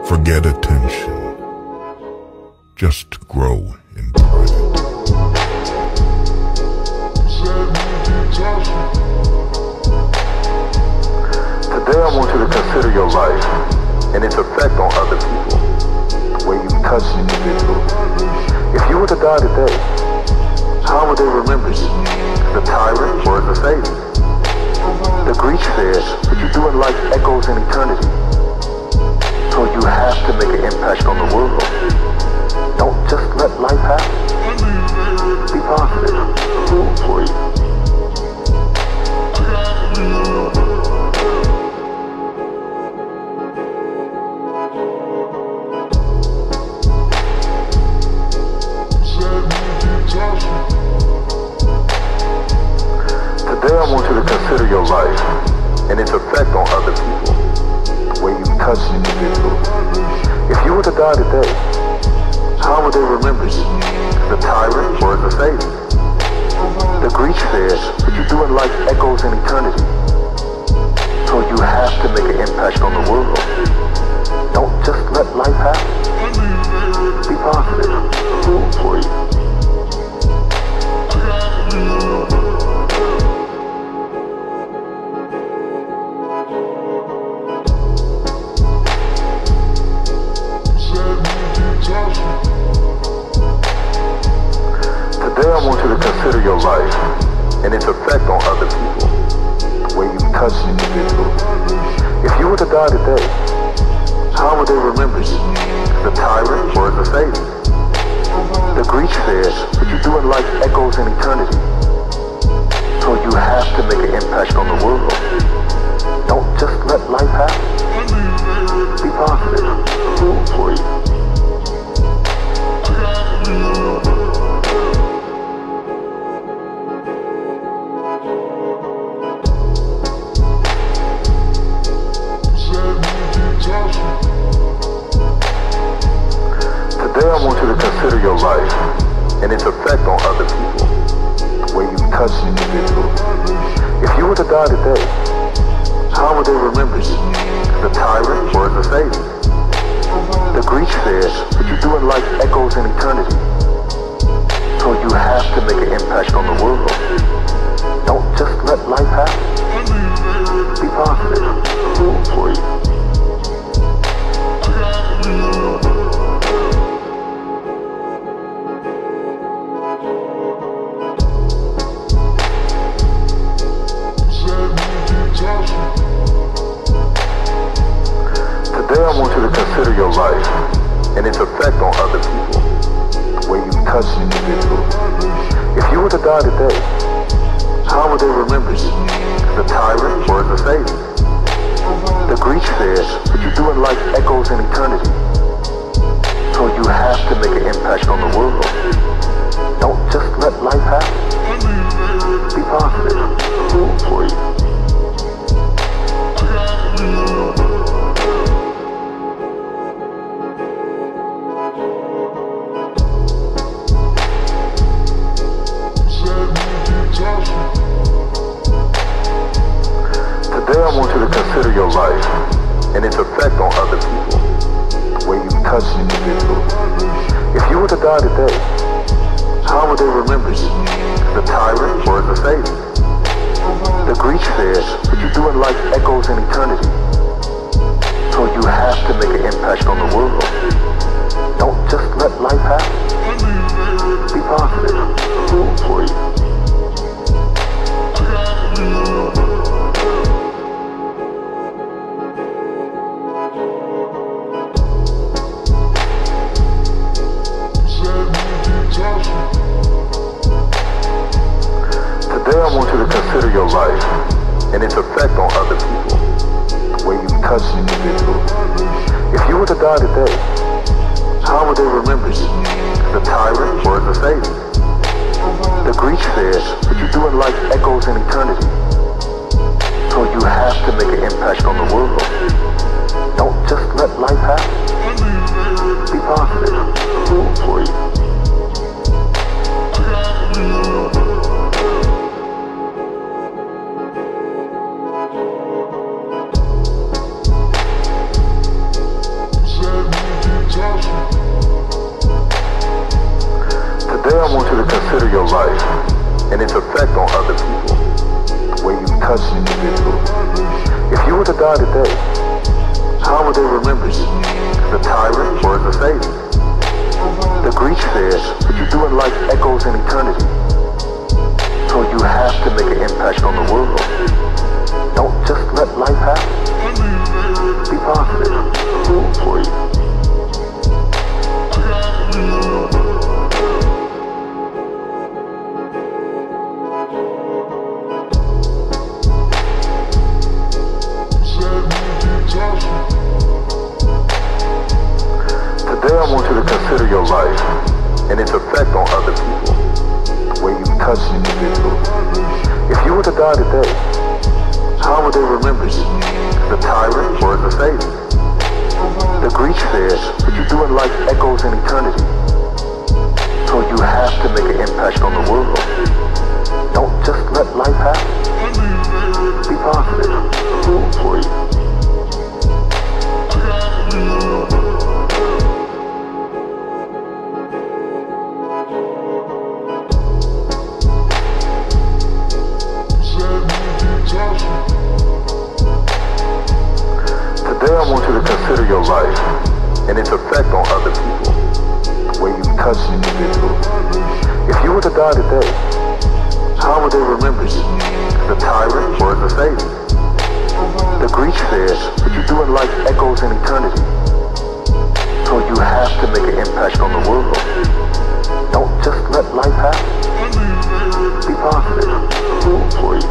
Forget attention. Just grow in private. Today I want you to consider your life and its effect on other people, the way you touch individuals. If you were to die today, how would they remember you? As a tyrant or as a savior? The Greeks said, what you do in life echoes in eternity. So you have to make an impact on the world. Don't just let life happen. Be positive. It's room for you. Today I want you to consider your life and its effect on other people, the way you touch individuals. If you were to die today, how would they remember you? As a tyrant or as a savior? The Greeks said, what you do in life echoes in eternity. So you have to make an impact on the world. Don't just let life happen. Be positive. It's room for you. Today I want you to consider your life and its effect on other people, the way you touch individuals. If you were to die today, how would they remember you? As a tyrant or as a savior? The Greeks said, what you do in life echoes in eternity. So you have to make an impact on the world. Don't just let life happen. Be positive. It's room for you. Today I want you to consider your life and its effect on other people, the way you touch individuals. If you were to die today, how would they remember you? As a tyrant or as a savior? The Greeks said, what you do in life echoes in eternity. So you have to make an impact on the world. Don't just let life happen. Be positive. It's room for you. Today I want you to consider your life and its effect on other people, the way you touch individuals. If you were to die today, how would they remember you? As a tyrant or as a savior? The Greeks said, what you do in life echoes in eternity. So you have to make an impact on the world. Don't just let life happen. Be positive. It's room for you. Today I want you to consider your life and its effect on other people, the way you touch individuals. If you were to die today, how would they remember you? As a tyrant or as a savior? The Greeks said, what you do in life echoes in eternity. So you have to make an impact on the world. Don't just let life happen. Be positive. It's room for you. Today I want you to consider your life and its effect on other people, the way you touch individuals. If you were to die today, how would they remember you? As a tyrant or as a savior? The Greeks said, what you do in life echoes in eternity. So you have to make an impact on the world. Don't just let life happen. Be positive. It's room for you. consider your life and its effect on other people, where you touch individuals. If you were to die today, how would they remember you? As a tyrant or as a savior? The Greeks said, what you do in life echoes in eternity. So you have to make an impact on the world. Don't just let life happen. Be positive. Room for you. Today I want you to consider your life and its effect on other people, where you touch individuals. If you were to die today, how would they remember you? As a tyrant or as a savior? The Greeks said, what you do in life echoes in eternity. So you have to make an impact on the world. Don't just let life happen. Be positive. Room for you. Today I want you to consider your life and its effect on other people, where you touch individuals. If you were to die today, how would they remember you? As a tyrant or as a savior? The Greeks said, what you do in life echoes in eternity. So you have to make an impact on the world. Don't just let life happen. Be positive. Room for you.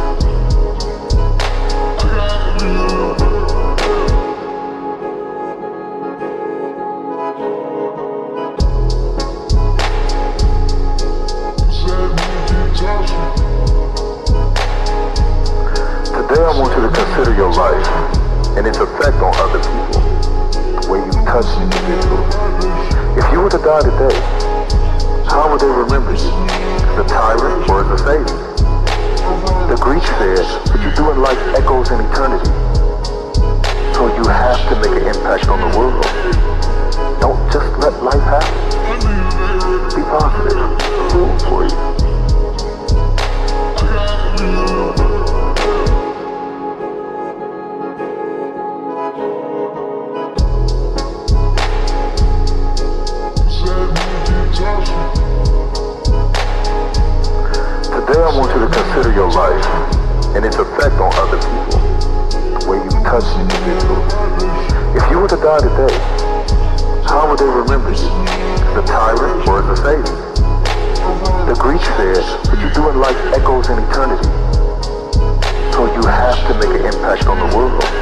Today I want you to consider your life and its effect on other people, where you touch individuals. If you were to die today, how would they remember you? As a tyrant or as a savior? The Greeks said, what you do in life echoes in eternity. So you have to make an impact on the world. Don't just let life happen. Be positive. Room for you. Today I want you to consider your life and its effect on other people, where you touch individuals. If you were to die today, how would they remember you? As a tyrant or as a savior? The Greeks said, what you do in life echoes in eternity. So you have to make an impact on the world.